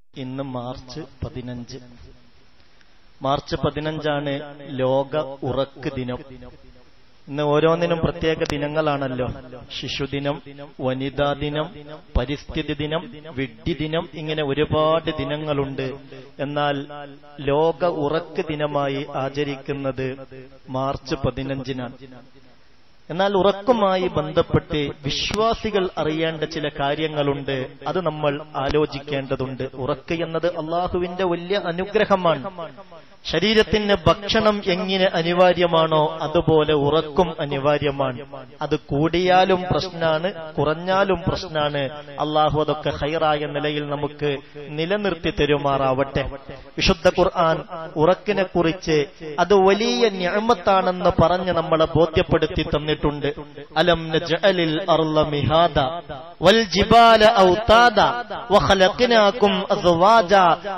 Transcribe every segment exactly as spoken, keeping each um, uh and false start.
ഇന്ന് മാർച്ച് പതിനഞ്ച്. മാർച്ച് പതിനഞ്ചാണ് ലോക ഉറക്ക് ദിനം. ഇന്ന് ഓരോന്നിനും പ്രത്യേക ദിനങ്ങളാണല്ലോ. ശിശുദിനം, വനിതാ ദിനം, പരിസ്ഥിതി ദിനം, വിഡ്ഢി ദിനം, ഇങ്ങനെ ഒരുപാട് ദിനങ്ങളുണ്ട്. എന്നാൽ ലോക ഉറക്ക് ദിനമായി ആചരിക്കുന്നത് മാർച്ച് പതിനഞ്ചിനാണ്. എന്നാൽ ഉറക്കുമായി ബന്ധപ്പെട്ട് വിശ്വാസികൾ അറിയേണ്ട ചില കാര്യങ്ങളുണ്ട്. അത് നമ്മൾ ആലോചിക്കേണ്ടതുണ്ട്. ഉറക്ക് എന്നത് അള്ളാഹുവിന്റെ വലിയ അനുഗ്രഹമാണ്. ശരീരത്തിന് ഭക്ഷണം എങ്ങനെ അനിവാര്യമാണോ അതുപോലെ ഉറക്കും അനിവാര്യമാണ്. അത് കൂടിയാലും പ്രശ്നാണ്, കുറഞ്ഞാലും പ്രശ്നാണ്. അള്ളാഹു അതൊക്കെ ഹൈറായ നിലയിൽ നമുക്ക് നിലനിർത്തി തരുമാറാവട്ടെ. വിശുദ്ധ ഖുർആൻ ഉറക്കിനെ കുറിച്ച് അത് വലിയ നിഅമത്താണെന്ന് പറഞ്ഞ് നമ്മളെ ബോധ്യപ്പെടുത്തി തന്നിട്ടുണ്ട്. അലം നജ്അലിൽ അർള മിഹാദ വൽ ജിബാല ഔതാദ വഖലഖനാകും അസ്വാജ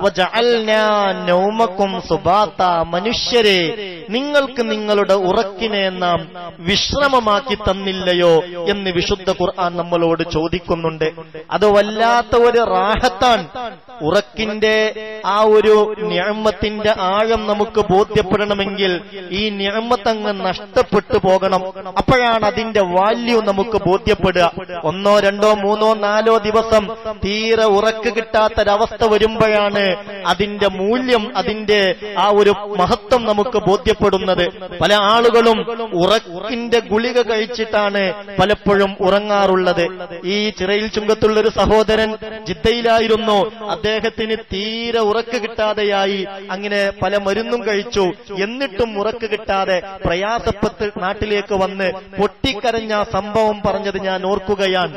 വജഅൽനാ നൗമകും സുബാത. മനുഷ്യരെ, നിങ്ങൾക്ക് നിങ്ങളുടെ ഉറക്കിനെ നാം വിശ്രമമാക്കി തന്നില്ലയോ എന്ന് വിശുദ്ധ ഖുർആൻ നമ്മളോട് ചോദിക്കുന്നുണ്ട്. അത് വല്ലാത്ത ഒരു റാഹത്താണ്. ഉറക്കിന്റെ ആ ഒരു നിഅമത്തിന്റെ ആഴം നമുക്ക് ബോധ്യപ്പെടണമെങ്കിൽ ഈ നിഅമത്ത് അങ്ങ് നഷ്ടപ്പെട്ടു പോകണം. അപ്പോഴാണ് അതിന്റെ വാല്യൂ നമുക്ക് ബോധ്യപ്പെടുക. ഒന്നോ രണ്ടോ മൂന്നോ നാലോ ദിവസം തീരെ ഉറക്ക് കിട്ടാത്തൊരവസ്ഥ വരുമ്പോഴാണ് അതിന്റെ മൂല്യം, അതിന്റെ ആ ഒരു മഹത്വം നമുക്ക് ബോധ്യപ്പെടുന്നത്. പല ആളുകളും ഉറക്കിന്റെ ഗുളിക കഴിച്ചിട്ടാണ് പലപ്പോഴും ഉറങ്ങാറുള്ളത്. ഈ ചിറയിൽ ചുങ്കത്തുള്ളൊരു സഹോദരൻ ജിദ്ദയിലായിരുന്നു. അദ്ദേഹത്തിന് തീരെ ഉറക്ക് കിട്ടാതെയായി. അങ്ങനെ പല മരുന്നും കഴിച്ചു. എന്നിട്ടും ഉറക്ക് കിട്ടാതെ പ്രയാസപ്പെട്ട് നാട്ടിലേക്ക് വന്ന് പൊട്ടിക്കരഞ്ഞ സംഭവം പറഞ്ഞത് ഞാൻ ഓർക്കുകയാണ്.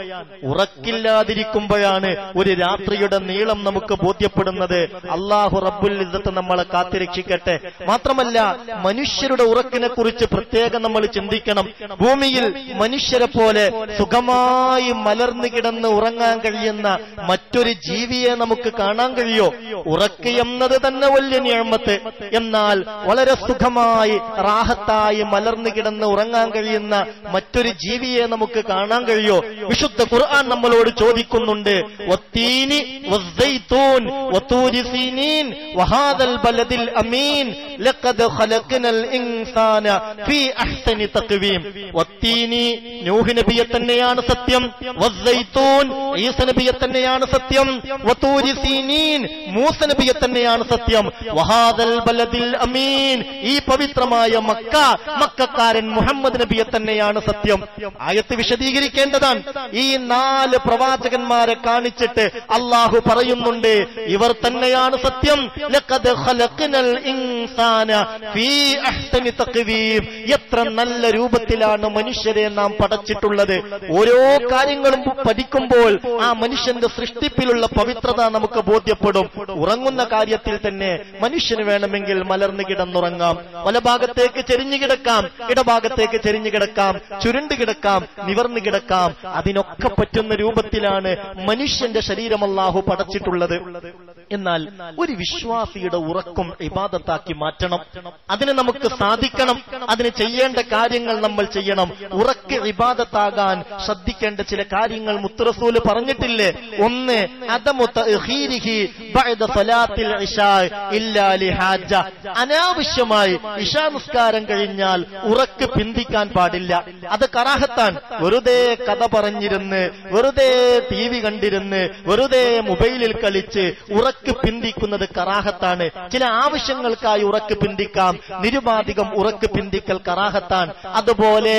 ഉറക്കില്ലാതിരിക്കുമ്പോഴാണ് ഒരു രാത്രിയുടെ നീളം നമുക്ക് ബോധ്യപ്പെടുന്നത്. അല്ലാഹു റബ്ബുൽ ഇസ്സത്ത് നമ്മളെ കാത്തിരക്ഷിക്കട്ടെ. മാത്രമല്ല, മനുഷ്യരുടെ ഉറക്കിനെ കുറിച്ച് പ്രത്യേകം നമ്മൾ ചിന്തിക്കണം. ഭൂമിയിൽ മനുഷ്യരെ പോലെ സുഖമായി മലർന്നു കിടന്ന് ഉറങ്ങാൻ കഴിയുന്ന മറ്റൊരു ജീവിയെ നമുക്ക് കാണാൻ കഴിയോ? ഉറക്ക് എന്നത് തന്നെ വലിയ നിഅമത്ത്. എന്നാൽ വളരെ സുഖമായി റാഹത്തായി മലർന്നു കിടന്ന് ഉറങ്ങാൻ കഴിയുന്ന മറ്റൊരു ജീവിയെ നമുക്ക് കാണാൻ കഴിയോ? വിശുദ്ധ ഖുർആൻ നമ്മളോട് ചോദിക്കുന്നുണ്ട്. വത്തീനി വസ്സൈതൂൻ വതൂരി സീനീൻ വഹാദൽ ബലദിൽ അമീൻ ലഖദ് ഖലഖനൽ ഇൻസാന ഫീ അഹ്സനി തഖ്വീം. വത്തീനി നൂഹ് നബിയെ തന്നെയാണ് സത്യം. വസ്സൈതൂൻ ഈസ നബിയെ തന്നെയാണ് സത്യം. വതൂരി സീനീൻ മൂസ നബിയെ തന്നെയാണ് സത്യം. വഹാദൽ ബലദിൽ അമീൻ ഈ പവിത്രമായ മക്ക, മക്കക്കാരൻ മുഹമ്മദ് നബിയെ തന്നെയാണ് സത്യം. ആയത്ത് വിശദീകരിക്കേണ്ടതാണ്. ഈ നാല് പ്രവാചകന്മാരെ കാണിച്ചിട്ട് അള്ളാഹു പറയുന്നുണ്ട്, ഇവർ തന്നെയാണ് സത്യം. ലഖദ് ഖലഖനൽ ഇൻസാന ഫീ അഹ്സനി തഖ്വീം. എത്ര നല്ല രൂപത്തിലാണ് മനുഷ്യരെ നാം പടച്ചിട്ടുള്ളത്. ഓരോ കാര്യങ്ങളും പഠിക്കുമ്പോൾ ആ മനുഷ്യന്റെ സൃഷ്ടിപ്പിലുള്ള പവിത്രത നമുക്ക് ബോധ്യപ്പെടും. ഉറങ്ങുന്ന കാര്യത്തിൽ തന്നെ മനുഷ്യന് വേണമെങ്കിൽ മലർന്നു കിടന്നുറങ്ങാം. വലഭാഗത്തേക്ക് ചെരിഞ്ഞു കിടക്കാം, ഇടഭാഗത്തേക്ക് ചെരിഞ്ഞു കിടക്കാം, ചുരുണ്ടു കിടക്കാം, നിവർന്നു കിടക്കാം. അതിനൊക്കെ പറ്റുന്ന രൂപത്തിലാണ് മനുഷ്യന്റെ ശരീരം അല്ലാഹു പടച്ചിട്ടുള്ളത്. എന്നാൽ ഒരു വിശ്വാസിയുടെ ഉറക്കം ഇബാദത്താക്കി മാറ്റണം. അതിന് നമുക്ക് സാധിക്കണം. അതിന് ചെയ്യേണ്ട കാര്യങ്ങൾ നമ്മൾ ചെയ്യണം. ഉറക്ക് ഇബാദത്താകാൻ ശ്രദ്ധിക്കേണ്ട ചില കാര്യങ്ങൾ മുത്തുറസൂല് പറഞ്ഞിട്ടില്ലേ? ഒന്ന്, അദമു തഅഖീരിഹി ബഅദ സലാത്തിൽ ഇശാ ഇല്ലാ ലിഹാജ. അനാവശ്യമായി ഇശാ നിസ്കാരം കഴിഞ്ഞാൽ ഉറക്ക് പിന്തിക്കാൻ പാടില്ല. അത് കറാഹത്താണ്. വെറുതെ കഥ പറഞ്ഞിരുന്ന്, വെറുതെ ടി വി കണ്ടിരുന്ന്, വെറുതെ മൊബൈലിൽ കളിച്ച് ഉറക്ക് പിന്തിക്കുന്നത് കറാഹത്താണ്. ചില ആവശ്യങ്ങൾക്കായി ഉറക്ക് പിന്തിക്കാം. നിരുപാധികം ഉറക്ക് പിന്തിക്കൽ കറാഹത്താണ്. അതുപോലെ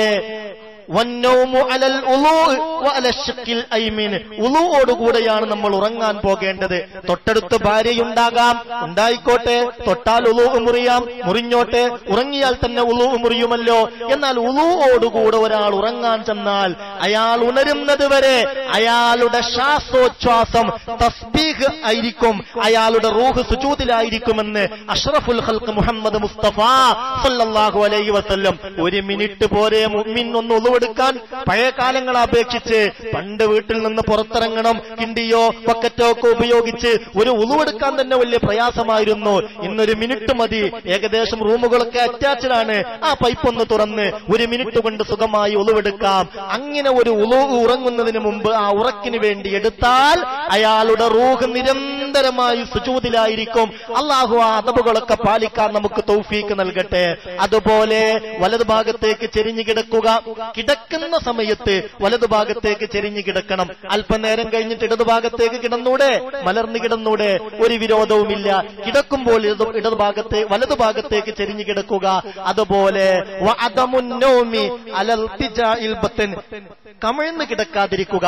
ഉളൂയോടുകൂടെയാണ് നമ്മൾ ഉറങ്ങാൻ പോകേണ്ടത്. തൊട്ടടുത്ത് ഭാര്യയുണ്ടാകാം, ഉണ്ടായിക്കോട്ടെ, തൊട്ടാൽ ഉളൂ മുറിയാം, മുറിഞ്ഞോട്ടെ, ഉറങ്ങിയാൽ തന്നെ ഉളൂ മുറിയുമല്ലോ. എന്നാൽ ഉളൂയോടുകൂടെ ഒരാൾ ഉറങ്ങാൻ ചെന്നാൽ അയാൾ ഉണരുന്നത് വരെ അയാളുടെ ശ്വാസോച്ഛ്വാസം തസ്ബീഹ് ആയിരിക്കും, അയാളുടെ റൂഹ് സുജൂദിലായിരിക്കുമെന്ന് അഷ്റഫുൽ ഖൽഖ് മുഹമ്മദ് മുസ്തഫ സല്ലല്ലാഹു അലൈഹി വസല്ലം. ഒരു മിനിറ്റ് പോരെ മുഅ്മിൻ ഒന്ന് എടുക്കാൻ. പഴയ കാലങ്ങളെ അപേക്ഷിച്ച് പണ്ട് വീട്ടിൽ നിന്ന് പുറത്തിറങ്ങണം, കിണ്ടിയോ ബക്കറ്റോ ഒക്കെ ഉപയോഗിച്ച് ഒരു ഉളുവെടുക്കാൻ തന്നെ വലിയ പ്രയാസമായിരുന്നു. ഇന്നൊരു മിനിറ്റ് മതി. ഏകദേശം റൂമുകളൊക്കെ അറ്റാച്ച്ഡ് ആണ്. ആ പൈപ്പ് ഒന്ന് തുറന്ന് ഒരു മിനിറ്റ് കൊണ്ട് സുഖമായി ഉളുവെടുക്കാം. അങ്ങനെ ഒരു ഉളു ഉറങ്ങുന്നതിന് മുമ്പ് ആ ഉറക്കിന് വേണ്ടി എടുത്താൽ അയാളുടെ റൂഹ് നിരന്തരം നിരന്തരമായി സുജൂദിലായിരിക്കും. അള്ളാഹു ആ അദബുകളൊക്കെ പാലിക്കാൻ നമുക്ക് തൗഫീക്ക് നൽകട്ടെ. അതുപോലെ വലതുഭാഗത്തേക്ക് ചെരിഞ്ഞു കിടക്കുക. കിടക്കുന്ന സമയത്ത് വലതുഭാഗത്തേക്ക് ചെരിഞ്ഞു കിടക്കണം. അല്പനേരം കഴിഞ്ഞിട്ട് ഇടതുഭാഗത്തേക്ക് കിടന്നൂടെ, മലർന്നു കിടന്നൂടെ, ഒരു വിരോധവുമില്ല. കിടക്കുമ്പോൾ ഇടതുഭാഗത്തെ വലതുഭാഗത്തേക്ക് ചെരിഞ്ഞു കിടക്കുക. അതുപോലെ കമിഴ്ന്ന് കിടക്കാതിരിക്കുക.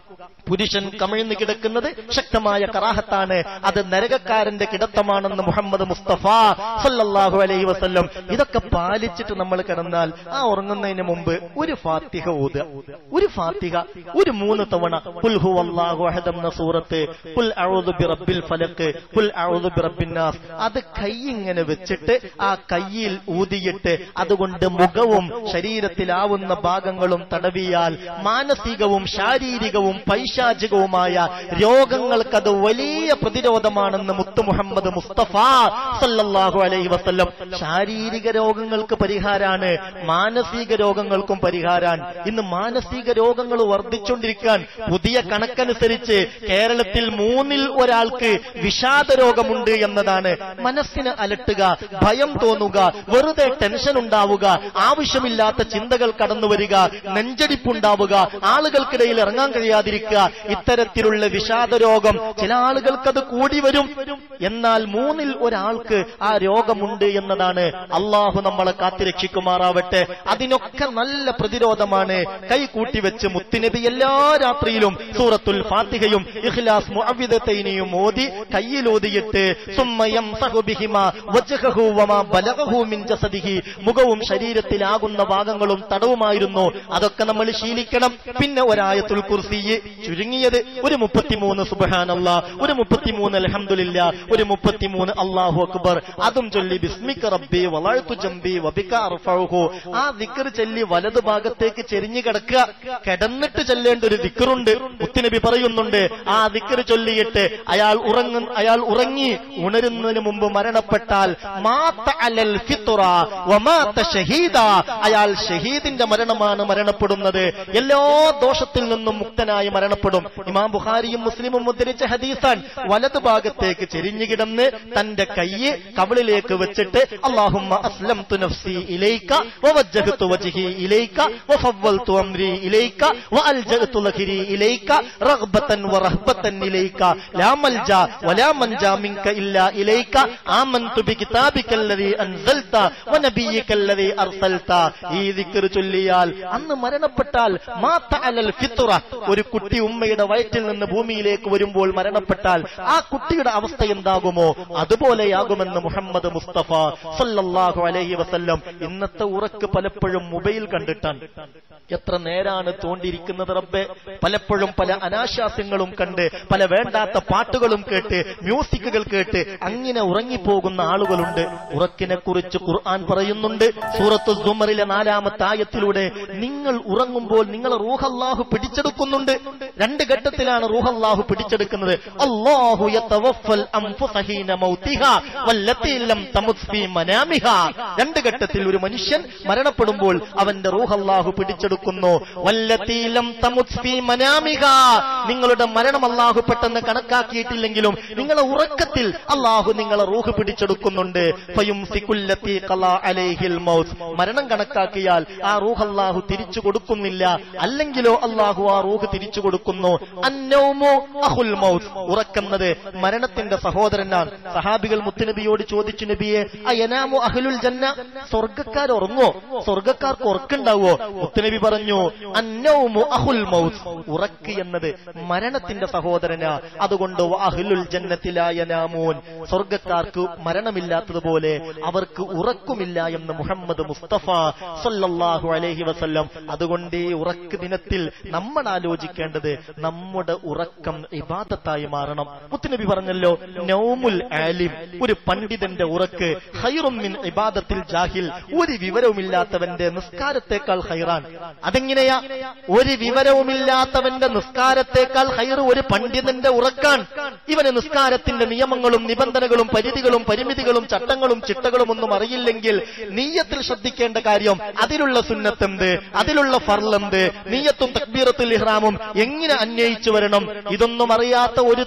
പുരുഷൻ കമിഴ്ന്ന് കിടക്കുന്നത് ശക്തമായ കറാഹത്താണ്. അത് നരകക്കാരന്റെ കിടത്തമാണെന്ന് മുഹമ്മദ് മുസ്തഫ സല്ലല്ലാഹു അലൈഹി വസല്ലം. ഇതൊക്കെ പാലിച്ചിട്ട് നമ്മൾ കിടന്നാൽ ആ ഉറങ്ങുന്നതിന് മുമ്പ് ഒരു ഫാത്തിഹ ഓതുക. ഒരു ഫാത്തിഹ ഒരു മൂന്ന് തവണ ഖുൽ ഹുവല്ലാഹു അഹദ് എന്ന സൂറത്ത്, ഖുൽ അഊദു ബിറബ്ബിൽ ഫലഖ്, ഖുൽ അഊദു ബിറബ്ബിൻ നാസ്, അത് കൈ ഇങ്ങനെ വെച്ചിട്ട് ആ കയ്യിൽ ഊതിയിട്ട് അതുകൊണ്ട് മുഖവും ശരീരത്തിലാവുന്ന ഭാഗങ്ങളും തടവിയാൽ മാനസികവും ശാരീരികവും പൈശാചികവുമായ രോഗങ്ങൾക്കത് വലിയ പ്രതിരോധമാണെന്ന് മുത്തു മുഹമ്മദ് മുസ്തഫ സല്ലല്ലാഹു അലൈഹി വസല്ലം. ശാരീരിക രോഗങ്ങൾക്ക് പരിഹാരാണ്, മാനസിക രോഗങ്ങൾക്കും പരിഹാരാൻ. ഇന്ന് മാനസിക രോഗങ്ങൾ വർദ്ധിച്ചുകൊണ്ടിരിക്കാൻ. പുതിയ കണക്കനുസരിച്ച് കേരളത്തിൽ മൂന്നിൽ ഒരാൾക്ക് വിഷാദ രോഗമുണ്ട് എന്നതാണ്. മനസ്സിന് അലട്ടുക, ഭയം തോന്നുക, വെറുതെ ടെൻഷൻ ഉണ്ടാവുക, ആവശ്യമില്ലാത്ത ചിന്തകൾ കടന്നു വരിക, നെഞ്ചടിപ്പുണ്ടാവുക, ആളുകൾക്കിടയിൽ ഇറങ്ങാൻ കഴിയാതിരിക്കുക, ഇത്തരത്തിലുള്ള വിഷാദ രോഗം ചില ആളുകൾക്കത് കൂടി വരും. എന്നാൽ മൂന്നിൽ ഒരാൾക്ക് ആ രോഗമുണ്ട് എന്നതാണ്. അള്ളാഹു നമ്മളെ കാത്തിരക്ഷിക്കുമാറാവട്ടെ. അതിനൊക്കെ നല്ല പ്രതിരോധമാണ് കൈ കൂട്ടിവെച്ച് മുത്തുനബി എല്ലാ രാത്രിയിലും സൂറത്തുൽ ഫാത്തിഹയും ഇഖ്ലാസ് മുഅവ്വിദതൈനിയും ഓതി കയ്യിലോതിയിട്ട് സുമ്മയം സഹുബിഹിമാ വജ്ഹഹു വമാ ബലഗഹു മിൻ ജസദിഹി, മുഖവും ശരീരത്തിലാകുന്ന ഭാഗങ്ങളും തടവുമായിരുന്നു. അതൊക്കെ നമ്മൾ ശീലിക്കണം. പിന്നെ ഒരായത്തുൽ കുർസി, ചുരുങ്ങിയത് ഒരു മുപ്പത്തിമൂന്ന് സുബ്ഹാനല്ലാഹ്, ഒരു മുപ്പത്തിമൂന്ന് അൽഹംദുലില്ലാ, ഒരു മുപ്പത്തിമൂന്ന് അല്ലാഹു അക്ബർ, അതും ചൊല്ലി ബിസ്മിക റബ്ബി വളഅതു ജംബി വബിക അർഫഉഹു. ആ ദിക്ർ ചൊല്ലി വലതു ഭാഗത്തേക്ക് ചെരിഞ്ഞു കിടക്കുക. കിടന്നിട്ട് ചൊല്ലേണ്ട ഒരു ദിക്റുണ്ട്. മുത്തുനബി പറയുന്നുണ്ട്, ആ ദിക്ർ ചൊല്ലിയിട്ട് അയാൾ ഉറങ്ങ അയാൾ ഉറങ്ങി ഉണരുന്നതിന് മുമ്പ് മരണപ്പെട്ടാൽ മാത അലൽ ഫിത്ര വമാത ഷഹീദ, അയാൾ ഷഹീദിന്റെ മരണമാണ് മരണപ്പെടുന്നത്. എല്ലാ ദോഷത്തിൽ നിന്നും മുക്തനായി മരണപ്പെടും. ഇമാം ബുഖാരിയും മുസ്ലിമും ഉദ്ധരിച്ച ഹദീസാൻ. വലതു ഭാഗത്തേക്ക് ചെരിഞ്ഞു കിടന്ന് തന്റെ കയ്യ് കവിളിലേക്ക് വെച്ചിട്ട് അല്ലാഹുമ്മ അസ്ലംതു നഫ്സി ഇലൈക വവജ്ജഹ്തു വജ്ഹി ഇലൈക വഫവ്വൽതു അംരി ഇലൈക വഅൽജഅതു ലഖരി ഇലൈക റഗ്ബതൻ വറഹ്ബതൻ ഇലൈക ലാ മൽജാ വലാ മൻജാ മിൻക ഇല്ലാ ഇലൈക ആമൻതു ബികിതാബികല്ലദീ അൻസൽത വനബിയ്യികല്ലദീ അർസൽത. ഈ ദിക്ർ ചൊല്ലിയാൽ അന്ന് മരണപ്പെട്ടാൽ മാത അലൽ ഫിത്ര, ഒരു കുട്ടി ഉമ്മയുടെ വയറ്റിൽ നിന്ന് ഭൂമിയിലേക്ക് വരുമ്പോൾ മരണപ്പെട്ടാൽ ആ കുട്ടിയുടെ അവസ്ഥ എന്താകുമോ അതുപോലെയാകുമെന്ന് മുഹമ്മദ് മുസ്തഫ സല്ലല്ലാഹു അലൈഹി വസല്ലം. ഇന്നത്തെ ഉറക്ക് പലപ്പോഴും മൊബൈൽ കണ്ടിട്ടാണ്. എത്ര നേരാണ് തോണ്ടിയിരിക്കുന്നത് റബ്ബേ. പലപ്പോഴും പല അനാശാസ്യങ്ങളും കണ്ട്, പല വേണ്ടാത്ത പാട്ടുകളും കേട്ട്, മ്യൂസിക്കുകൾ കേട്ട് അങ്ങനെ ഉറങ്ങിപ്പോകുന്ന ആളുകളുണ്ട്. ഉറക്കിനെ കുറിച്ച് ഖുർആൻ പറയുന്നുണ്ട്. സൂറത്തു സുമറിലെ നാലാമത്തെ ആയത്തിലൂടെ നിങ്ങൾ ഉറങ്ങുമ്പോൾ നിങ്ങളെ റൂഹ് അല്ലാഹു പിടിച്ചെടുക്കുന്നുണ്ട്. രണ്ട് ഘട്ടത്തിലാണ് റൂഹ് അല്ലാഹു പിടിച്ചെടുക്കുന്നത്. അല്ലാഹു യതവഫൽ അൻഫുസ ഹീന മൗതിഹാ വല്ലതീ ലം തമുത് ഫീ മനാമിഹാ. രണ്ട് ഘട്ടത്തിൽ ഒരു മനുഷ്യൻ മരണപ്പെടുമ്പോൾ അവന്റെ റൂഹ് അല്ലാഹു പിടിച്ചെടുക്കുന്നു. വല്ലതീ ലം തമുത് ഫീ മനാമിഹാ, നിങ്ങളുടെ മരണം അല്ലാഹു പെട്ടെന്ന് കണക്കാക്കിയിട്ടില്ലെങ്കിലും നിങ്ങളെ ഉറക്കത്തിൽ അല്ലാഹു നിങ്ങളെ റൂഹ് പിടിച്ചെടുക്കുന്നുണ്ട്. ഫയുംസികുല്ലതീ ഖലാ അലൈഹിൽ മൗത്ത്, മരണം കണക്കാക്കിയാൽ ആ റൂഹ് അല്ലാഹു തിരിച്ചു കൊടുക്കുന്നില്ല. അല്ലെങ്കിലോ അല്ലാഹു ആ റൂഹ് തിരിച്ചു കൊടുക്കുന്നു. അന്നൗമു അഖുൽ മൗത്ത്, ഉറക്കുന്നത് മരണത്തിന്റെ സഹോദരനാണ്. സഹാബികൾ മുത്തുനബിയോട് ചോദിച്ചു, നബിയെ അയനാമു അഹ്ലുൽ ജന്ന, സ്വർഗ്ഗക്കാർ ഉറങ്ങോ? സ്വർഗ്ഗക്കാർക്ക് ഉറക്കുണ്ടാവോ? മുത്തുനബി പറഞ്ഞു, അന്നൗമു അഖുൽ മൗത്ത്, ഉറക്ക് എന്നത് മരണത്തിന്റെ സഹോദരനാ. അതുകൊണ്ട് അഹ്ലുൽ ജന്നത്തി ലാ യനാമൂൻ, സ്വർഗ്ഗക്കാർക്ക് മരണമില്ലാത്തതുപോലെ അവർക്ക് ഉറക്കുമില്ല എന്ന് മുഹമ്മദ് മുസ്തഫ സല്ലല്ലാഹു അലൈഹി വസല്ലം. അതുകൊണ്ട് ഈ ഉറക്ക് ദിനത്തിൽ നമ്മൾ ആലോചിക്കേണ്ടത് നമ്മുടെ ഉറക്കം ഇബാദത്തായി മാറണം. മുത്തുനബി പറഞ്ഞല്ലോ, നൗമുൽ ആലിം, ഒരു പണ്ഡിതന്റെ ഉറക്ക് ഖൈറും മിൻ ഇബാദത്തിൽ ജാഹിൽ, ഒരു വിവരവുമില്ലാത്തവന്റെ നിസ്കാരത്തെക്കാൾ ഖൈറാൻ. അതെങ്ങനെയാ? ഒരു വിവരവുമില്ലാത്തവന്റെ നിസ്കാരത്തെക്കാൾ ഖൈർ ഒരു പണ്ഡിതന്റെ ഉറക്കാൻ. ഇവന് നിസ്കാരത്തിന്റെ നിയമങ്ങളും നിബന്ധനകളും പരിധികളും പരിമിതികളും ചട്ടങ്ങളും ചിട്ടകളും ഒന്നും അറിയില്ലെങ്കിൽ നീയത്തിൽ ശ്രദ്ധിക്കേണ്ട കാര്യം, അതിലുള്ള സുന്നത്തെന്ത്, അതിലുള്ള ഫർളെന്ത്, നീയത്തും തക്ബീറത്തുൽ ഇഹ്റാമും എങ്ങനെ അന്വയിച്ചു വരണം, ഇതൊന്നും അറിയാത്ത ഒരുത്തന്റെ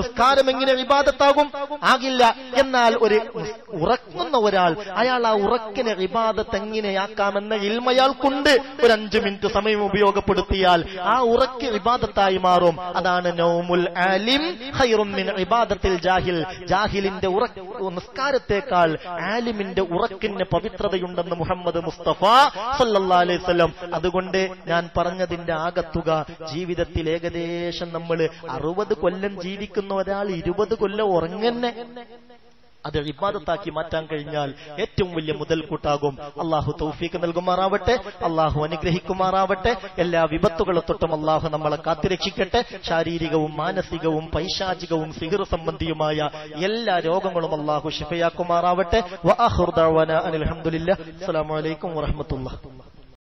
നിസ്കാരം എങ്ങനെ ഇബാദത്താകും? ആകില്ല. എന്നാൽ ഒരു ഉറങ്ങുന്ന ഒരാൾ, അയാൾ ആ ഉറക്കിനെ ഇബാദത്ത് എങ്ങനെയാക്കാമെന്ന ഇൽമ അയാൾക്കുണ്ട്. ഒരു അഞ്ചു മിനിറ്റ് സമയം ഉപയോഗപ്പെടുത്തിയാൽ ആ ഉറക്ക് ഇബാദത്തായി മാറും. അതാണ് നൗമുൽ ആലിം ഖൈറും മിൻ ഇബാദത്തിൽ ജാഹിൽ. ജാഹിലിന്റെ ഉറക്ക് നിസ്കാരത്തെക്കാൾ ആലിമിന്റെ ഉറക്കിന് പവിത്രതയുണ്ടെന്ന് മുഹമ്മദ് മുസ്തഫ സല്ലല്ലാഹു അലൈഹി വസല്ലം. അതുകൊണ്ട് ഞാൻ പറഞ്ഞതിന്റെ ആകത്തുക, ജീവിതത്തിൽ ഏകദേശം നമ്മൾ അറുപത് കൊല്ലം ജീവിക്കുന്ന ഒരാൾ ഇരുപത് കൊല്ലം ഉറങ്ങന്നെ അത് ഇബാദത്താക്കി മാറ്റാൻ കഴിഞ്ഞാൽ ഏറ്റവും വലിയ മുതൽക്കൂട്ടാകും. അള്ളാഹു തൗഫീഖ് നൽകുമാറാവട്ടെ, അള്ളാഹു അനുഗ്രഹിക്കുമാറാവട്ടെ. എല്ലാ വിപത്തുകളെ തൊട്ടും അള്ളാഹു നമ്മളെ കാത്തുരക്ഷിക്കട്ടെ. ശാരീരികവും മാനസികവും പൈശാചികവും സിഹിർ സംബന്ധിയുമായ എല്ലാ രോഗങ്ങളും അള്ളാഹു ശിഫയാക്കുമാറാവട്ടെ. വആഖിറു ദഅ്വാനാ അനിൽ ഹംദുലില്ലാഹി. അസ്സലാമു അലൈക്കും വറഹ്മത്തുള്ളാഹി.